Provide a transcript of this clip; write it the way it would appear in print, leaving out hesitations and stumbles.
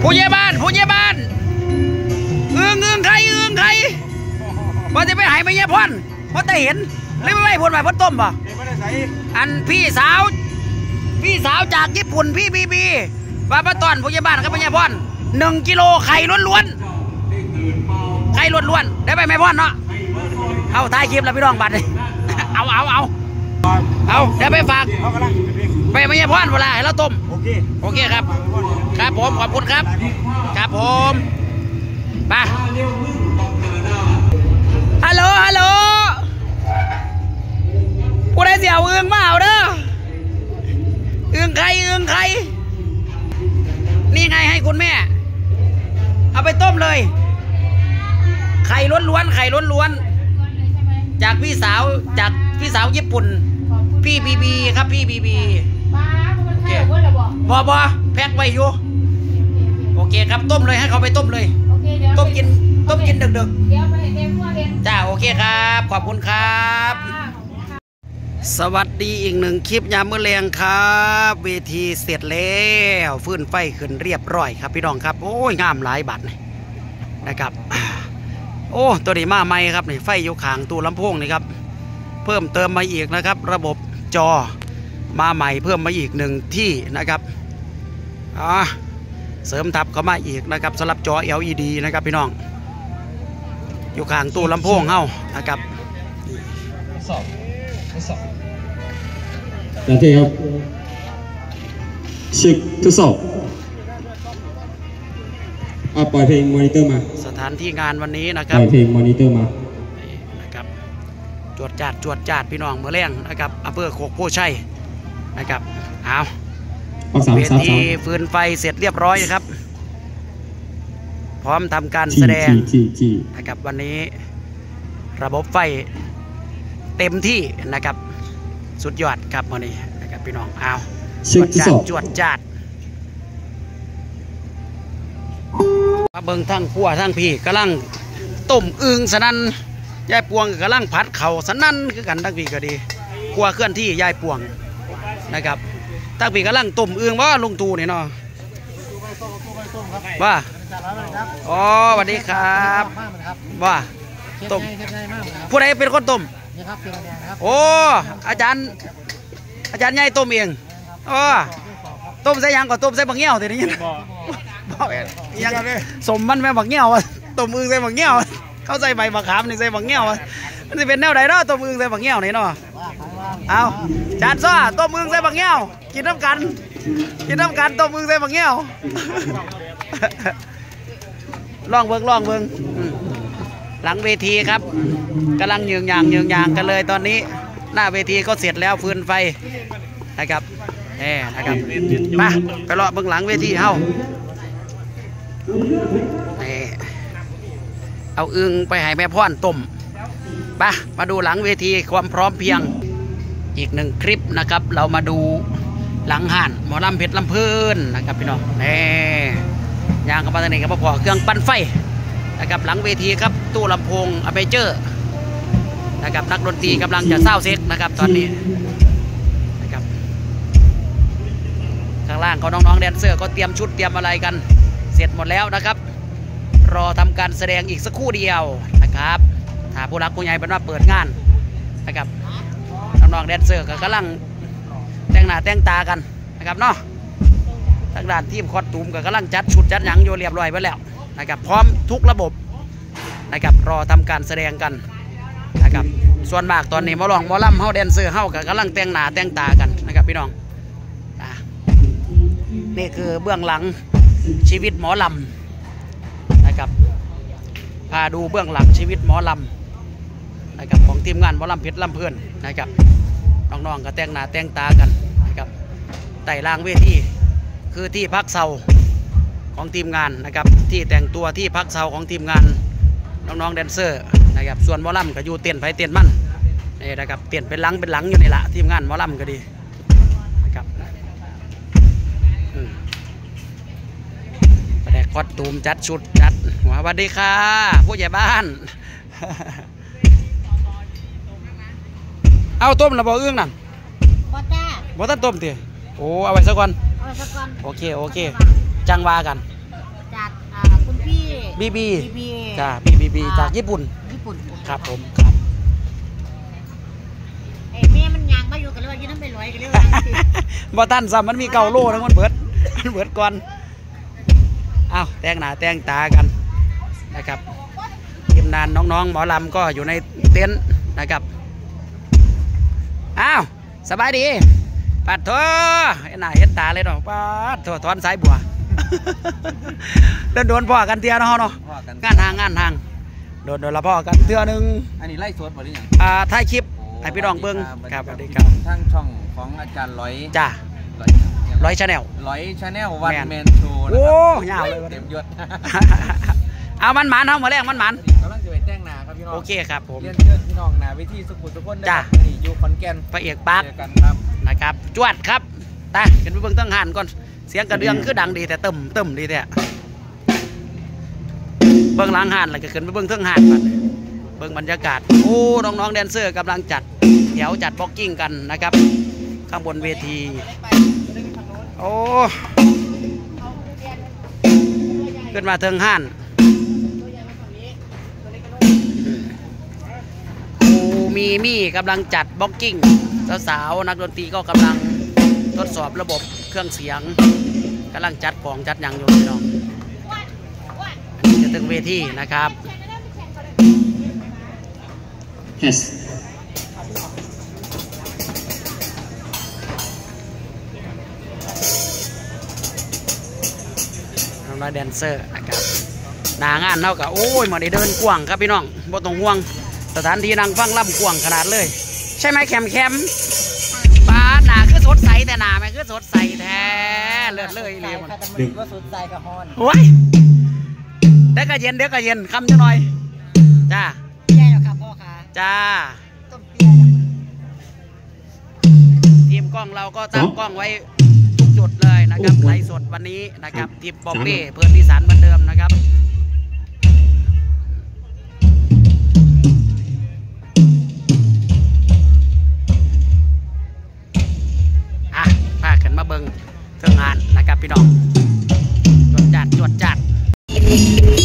ผู้ใหญ่บ้านอึ้งใครว่าจะไปหายไปเยี่ยพ่อนเพราะแต่เห็นเลยไม่พ่นมาพ่นต้มป่ะอันพี่สาวจากญี่ปุ่นพี่บีว่าป้าตอนผู้ใหญ่บ้านครับพี่ใหญ่พ่อน1 กิโลไข่ล้วนได้ไปไหมพ่อนเนาะเอาท้ายคลิปแล้วพี่น้องบัตรเอาเดี๋ยวไปฝากไปไม่ใช่พ่อนเวลาให้เราต้มโอเคครับผมขอบคุณครับผมไปฮัลโหลผู้ใดเสี่ยวอึ้งมาเอาเด้ออึ้งใครนี่ไงให้คุณแม่เอาไปต้มเลยไข่ล้วนจากพี่สาวญี่ปุ่นพี่บีครับพี่บีบอแพ็คไว้อยู่โอเคครับต้มเลยให้เขาไปต้มเลยต้มกินดึกจ้าโอเคครับขอบคุณครับสวัสดีอีก1 คลิปยามมื้อแรงครับเวทีเสร็จแล้วฟื้นไฟขึ้นเรียบร้อยครับพี่น้องครับโอ้ยงามหลายบัตรนะครับโอ้ตัวนี้มาใหม่ครับนี่ไฟอยู่ข้างตู้ลำโพงนี่ครับเพิ่มเติมมาอีกนะครับระบบจอมาใหม่เพิ่มมาอีก1 ที่นะครับเสริมทับเข้ามาอีกนะครับสำหรับจอ LED นะครับพี่น้องอยู่ข้างตู้ลำโพงเฮ้านะครับโอเคครับเช็คทดสอบปล่อยเพลงมอนิเตอร์มาสถานที่งานวันนี้นะครับปล่อยเพลงมอนิเตอร์มานะครับจวดจาดพี่น้องเมื่อแรงนะครับอำเภอโคกโพชัยนะครับเอาเวทีฟืนไฟเสร็จเรียบร้อยนะครับพร้อมทำการแสดงนะครับวันนี้ระบบไฟเต็มที่นะครับสุดยอดครับวันนี้นะครับพี่น้องเอาจวดจาดมาเบิ่งทั้งขั้วทั้งพี่กำลังต้มอึ่งสนั่นยายปวงกำลังผัดเข่าสนั่นคือกันทั้งพี่ก็ดีขั้วเคลื่อนที่ยายปวงนะครับทั้งพี่กำลังต้มอึ่งว่าลุงตูเนี่ยเนาะว่าอ๋อสวัสดีครับว่าต้มผู้ใดเป็นคนต้มโอ้อาจารย์ใหญ่ต้มเองอ๋อต้มใส่ยังก่อนต้มใส่บางเงี้ยวทีนี้ยังสมมันแม่บักเงี้ยวต้มอึ่งใส่บักเงี้ยวเขาใส่ใบบักขามนี่ใส่บักเงี้ยวมันจะเป็นแนวไหนเนาะต้มอึ่งใส่บักเงี้ยวนี่เนาะเอาจานซ้อต้มอึ่งใส่บักเงี้ยวกินน้ำกันต้มอึ่งใส่บักเงี้ยวลองเบิ่งหลังเวทีครับกำลังยืงยางกันเลยตอนนี้หน้าเวทีก็เสร็จแล้วฟืนไฟนะครับนะครับมาไปรอเบื้องหลังเวทีเฮ้าเอาอึ่งไปให้แม่พ่อนต้มมาดูหลังเวทีความพร้อมเพียงอีก1 คลิปนะครับเรามาดูหลังห่านหมอลำเพชรลำเพลินนะครับพี่น้องยางกับปัตตานีกับพอเครื่องปั่นไฟนะครับหลังเวทีครับตู้ลำโพงอเมเจอร์นะครับนักดนตรีกำลังจะเศร้าเซ็กนะครับตอนนี้นะครับข้างล่างก็น้องๆแดนเซอร์ก็เตรียมชุดเตรียมอะไรกันเสร็จหมดแล้วนะครับรอทำการแสดงอีกสักครู่เดียวนะครับถ้าผู้รักผู้ใหญ่เป็นว่าเปิดงานนะครับน้องๆแดนเซอร์ก็กำลังแต่งหน้าแต่งตากันนะครับเนาะทางด้านทีมคอสตูมก็กำลังจัดชุดจัดหยังโยเรียบร้อยไปแล้วนะครับพร้อมทุกระบบนะครับรอทำการแสดงกันนะครับส่วนมากตอนนี้หมอลำเฮาแดนเซอร์เฮาก็กำลังแต่งหน้าแต่งตากันนะครับพี่น้องนี่คือเบื้องหลังชีวิตหมอลำนะครับพาดูเบื้องหลังชีวิตหมอลำนะครับของทีมงานหมอลำเพชรลำเพลินนะครับน้องๆก็แต่งหน้าแต่งตากันนะครับไต่ล่างเวทีคือที่พักเสาของทีมงานนะครับที่แต่งตัวที่พักเสาของทีมงานน้องๆแดนเซอร์นะครับส่วนหมอลำก็อยู่เตียนไฟเตียนมันนี่นะครับเตียนเป็นหลังอยู่นี่แหละทีมงานหมอลำก็ดีนะครับแต่คอสตูมจัดชุดจัดหัวสวัสดีค่ะผู้ใหญ่บ้านเอาต้มระเบิดอึ้งนั่นบ่ต้มตีโอ้เอาไว้สักวันโอเคจังวากันบีบีบีจ้าบีจากญี่ปุ่นครับผมครับไอ้แม่มันยางมาอยู่กันเลยว่ายืนน้ำไปลอยกันเลยว่าบ่ทันซ้ำมันมี9 โลทั้งมันเบิดก่อนอ้าวแต่งหน้าแต่งตากันนะครับทีมงานน้องๆหมอลำก็อยู่ในเต็นท์นะครับอ้าวสบายดีปัดโถเห็นหน้าเห็นตาเลยเนาะปัดโถถอนสายบัว โดนพ่อกันเตี้ยเนาะงานห่างโดนละพ่อกันเตี้ยนึงอันนี้ไล่สดบ่หรือยังถ่ายคลิปให้พี่น้องเบิ่งครับสวัสดีครับทั้งช่องของอาจารย์ร้อยจ้าร้อยชาแนลร้อยชาแนลวันแมนโชว์โอ้ยาวเลยเต็มยศเอามันหมันเอามาแรงมันหมันกำลังจะไปแต่งหน้าครับพี่น้องโอเคครับผมเรียนเชิญพี่น้องหน้าเวทีสุขุมทุกคนได้นี่อยู่ขอนแก่นพระเอกปาร์คเจอกันครับนะครับจวดครับตาขึ้นไปเบิ่งตั้งหันก่อนเสียงกระเดื่องคือดังดีแต่เติมดีแต่เบิ่งหล้างหันแล้วก็ขึ้นไปเบิ่งตั้งหันก่อนเบิ่งบรรยากาศโอ้น้องๆแดนเซอร์กำลังจัดแถวจัดบ็อกกิ้งกันนะครับข้างบนเวทีโอ้ขึ้นมาเทิงหันมี่กำลังจัดบ็อกกิ้งสาวๆนักดนตรีก็กำลังทดสอบระบบเครื่องเสียงกำลังจัดของจัดอย่างอยู่พี่น้องอันนี้จะถึงเวทีนะครับ Yes น้องๆแดนเซอร์นะครับหนางานเท่ากับโอ้ยมาได้เดินกว้างครับพี่น้องบ่ต้องห่วงสถานที่นั่งฟังล่ำกว้างขนาดเลยใช่ไหมแคมป้าหนาคือสดใสแต่หนาไม่คือสดใสแท้เลือดเลยเลยมันก็สุดใจกับฮอนโอ้ยเดี๋ยวก็เย็นคำจะหน่อยจ้าใช่หรอครับพ่อคะจ้าต้มเปี๊ยะทีมกล้องเราก็ตั้งกล้องไว้ทุกจุดเลยนะครับไลฟ์สดวันนี้นะครับทีมบอมเบ้เพื่อนพิสานเหมือนเดิมนะครับพาขึ้นมาเบิ่งเครื่องงานนะครับพี่น้องจวดจัด